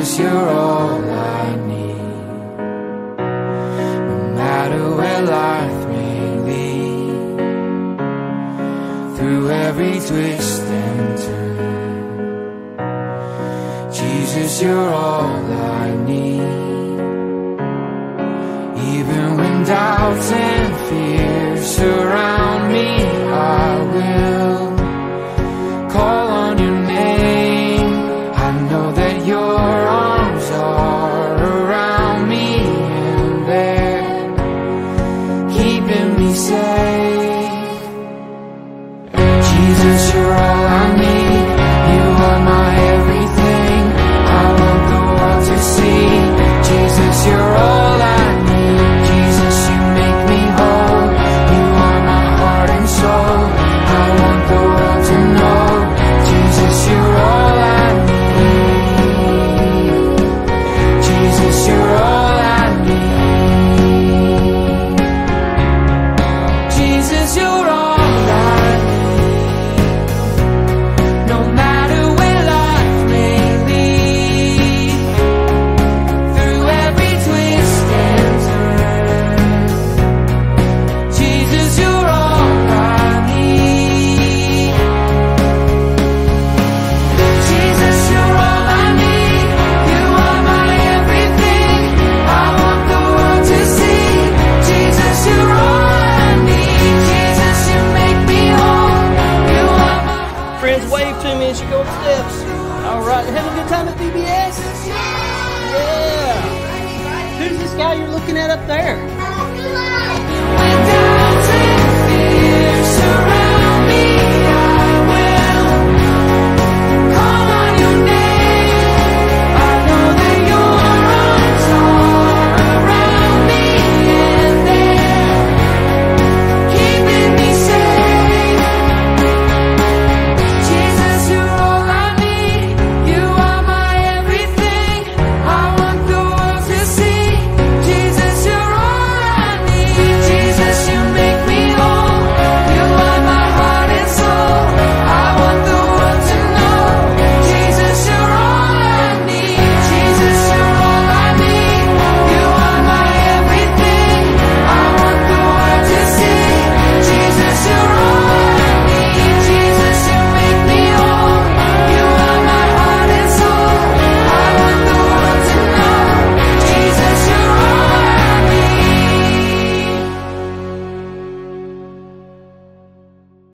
Jesus, you're all I need. No matter where life may lead, through every twist and turn, Jesus, you're all I need. Even when doubts and fears surround me, I will call on your name. I know that your arms are around me and they're keeping me safe. Jesus, you're all I need. You are my everything. I want the world to see. Jesus, you're all I need. Jesus, you make me whole. You are my heart and soul. I want the world to know. Jesus, you're all I need. Jesus, you're all I need. Jesus, you're all I need. No matter where life may lead, through every twist and turn, Jesus, you're all I need. Jesus, you're all I need. You are my everything. I want the world to see. Jesus, you're all I need. Jesus, you make me whole. You are my Friends, wave to me as you go up steps. All right, having a good time at VBS? Yeah. Who's this guy you're looking at up there?